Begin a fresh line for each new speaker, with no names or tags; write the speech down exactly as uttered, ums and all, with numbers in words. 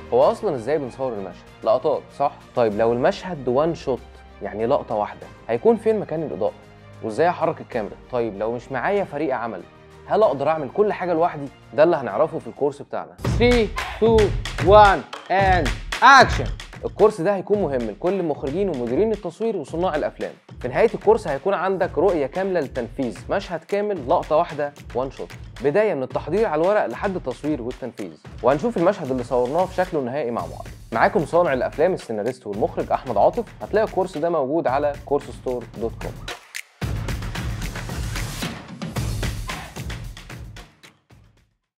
هو اصلا ازاي بنصور المشهد؟ لقطات صح؟ طيب لو المشهد وان شوت يعني لقطه واحده، هيكون فين مكان الاضاءه؟ وازاي احرك الكاميرا؟ طيب لو مش معايا فريق عمل، هل اقدر اعمل كل حاجه لوحدي؟ ده اللي هنعرفه في الكورس بتاعنا.
ثلاثة اتنين واحد and action.
الكورس ده هيكون مهم لكل المخرجين ومديرين التصوير وصناع الافلام. في نهايه الكورس هيكون عندك رؤيه كامله للتنفيذ مشهد كامل لقطه واحده وان شوت، بدايه من التحضير على الورق لحد التصوير والتنفيذ. وهنشوف المشهد اللي صورناه في شكله النهائي مع بعض. معاكم صانع الافلام السيناريست والمخرج احمد عاطف. هتلاقي الكورس ده موجود على كورس ستور دوت كوم.